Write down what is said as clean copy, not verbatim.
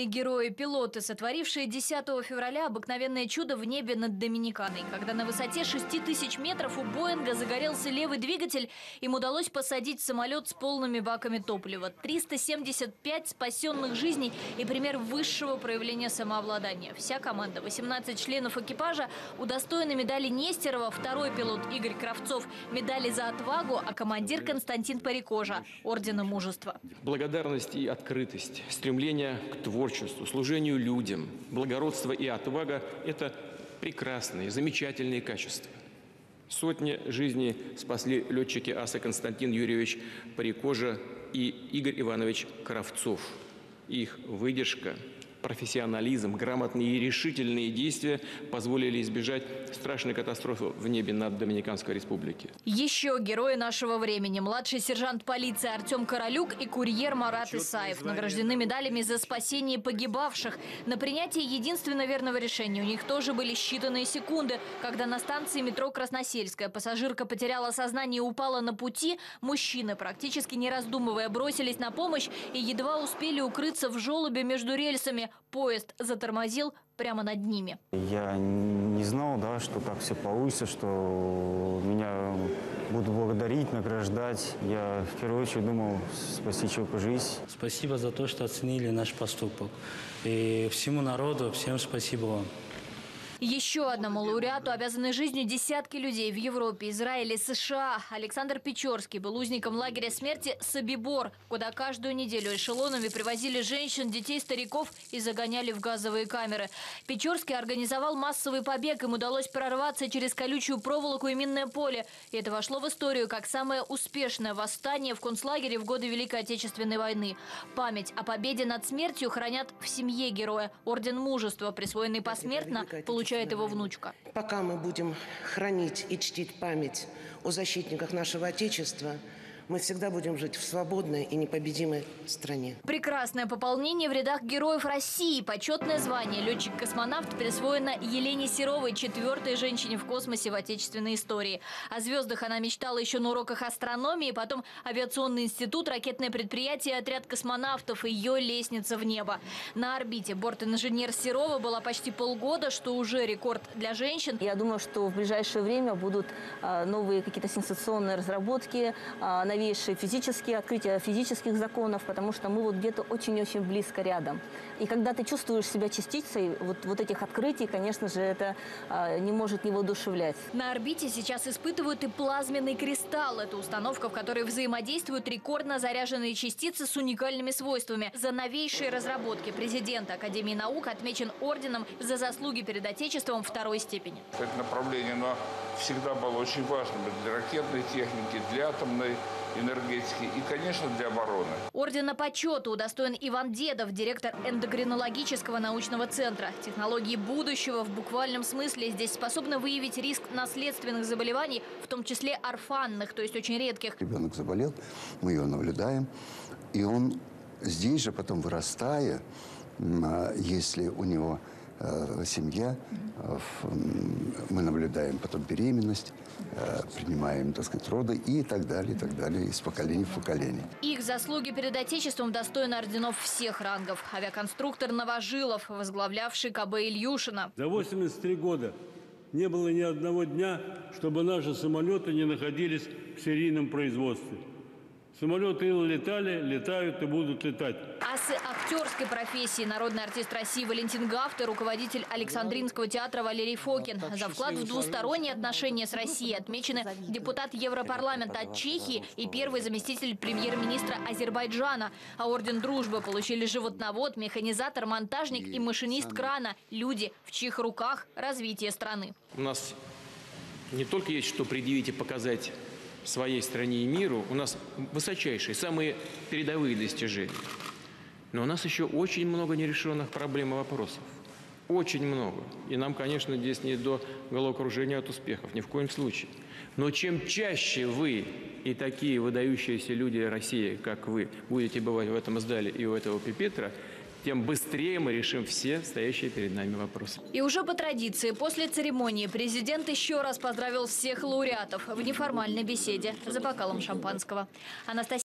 И герои-пилоты, сотворившие 10 февраля обыкновенное чудо в небе над Доминиканой. Когда на высоте 6000 метров у Боинга загорелся левый двигатель, им удалось посадить самолет с полными баками топлива. 375 спасенных жизней и пример высшего проявления самообладания. Вся команда, 18 членов экипажа, удостоены медали Нестерова, второй пилот Игорь Кравцов, медали за отвагу, а командир Константин Парикожа – ордена мужества. Благодарность и открытость, стремление к творчеству, служению людям, благородство и отвага – это прекрасные, замечательные качества. Сотни жизней спасли летчики аса Константин Юрьевич Парикожа и Игорь Иванович Кравцов. Их выдержка, профессионализм, грамотные и решительные действия позволили избежать страшной катастрофы в небе над Доминиканской республикой. Еще герои нашего времени. Младший сержант полиции Артем Королюк и курьер Марат Исаев награждены медалями за спасение погибавших. На принятие единственно верного решения у них тоже были считанные секунды. Когда на станции метро Красносельская пассажирка потеряла сознание и упала на пути, мужчины, практически не раздумывая, бросились на помощь и едва успели укрыться в желобе между рельсами. Поезд затормозил прямо над ними. Я не знал, что так все получится, что меня будут благодарить, награждать. Я в первую очередь думал спасти человеку жизнь. Спасибо за то, что оценили наш поступок. И всему народу, всем спасибо вам. Еще одному лауреату обязаны жизнью десятки людей в Европе, Израиле, США. Александр Печорский был узником лагеря смерти Собибор, куда каждую неделю эшелонами привозили женщин, детей, стариков и загоняли в газовые камеры. Печорский организовал массовый побег. Им удалось прорваться через колючую проволоку и минное поле. И это вошло в историю как самое успешное восстание в концлагере в годы Великой Отечественной войны. Память о победе над смертью хранят в семье героя. Орден мужества, присвоенный посмертно, получает его внучка. Пока мы будем хранить и чтить память о защитниках нашего Отечества, мы всегда будем жить в свободной и непобедимой стране. Прекрасное пополнение в рядах героев России. Почетное звание летчик-космонавт присвоено Елене Серовой, 4-й женщине в космосе в отечественной истории. О звездах она мечтала еще на уроках астрономии, потом авиационный институт, ракетное предприятие, отряд космонавтов и ее лестница в небо. На орбите борт-инженер Серова была почти полгода, что уже рекорд для женщин. Я думаю, что в ближайшее время будут новые какие-то сенсационные разработки, новейшие физические открытия физических законов, потому что мы вот где-то очень-очень близко рядом. И когда ты чувствуешь себя частицей вот этих открытий, конечно же, это не может не воодушевлять. На орбите сейчас испытывают и плазменный кристалл. Это установка, в которой взаимодействуют рекордно заряженные частицы с уникальными свойствами. За новейшие разработки президент Академии наук отмечен орденом за заслуги перед Отечеством 2-й степени. Это направление, оно всегда было очень важным для ракетной техники, для атомной энергетики и, конечно, для обороны. Ордена почета удостоен Иван Дедов, директор эндокринологического научного центра. Технологии будущего в буквальном смысле здесь способны выявить риск наследственных заболеваний, в том числе орфанных, то есть очень редких. Ребенок заболел, мы его наблюдаем, и он здесь же потом, вырастая, если у него семья, мы наблюдаем потом беременность, принимаем, роды и так далее, из поколения в поколение. Их заслуги перед Отечеством достойны орденов всех рангов. Авиаконструктор Новожилов, возглавлявший КБ Ильюшина. За 83 года не было ни одного дня, чтобы наши самолеты не находились в серийном производстве. Самолеты летали, летают и будут летать. Асы актерской профессии, народный артист России Валентин Гафт и руководитель Александринского театра Валерий Фокин. За вклад в двусторонние отношения с Россией отмечены депутат Европарламента от Чехии и первый заместитель премьер-министра Азербайджана. А орден дружбы получили животновод, механизатор, монтажник и машинист крана. Люди, в чьих руках развитие страны. У нас не только есть что предъявить и показать своей стране и миру, у нас высочайшие, самые передовые достижения. Но у нас еще очень много нерешенных проблем и вопросов. Очень много. И нам, конечно, здесь не до головокружения от успехов, ни в коем случае. Но чем чаще вы и такие выдающиеся люди России, как вы, будете бывать в этом зале и у этого пюпитра, тем быстрее мы решим все стоящие перед нами вопросы. И уже по традиции, после церемонии президент еще раз поздравил всех лауреатов в неформальной беседе за бокалом шампанского. Анастасия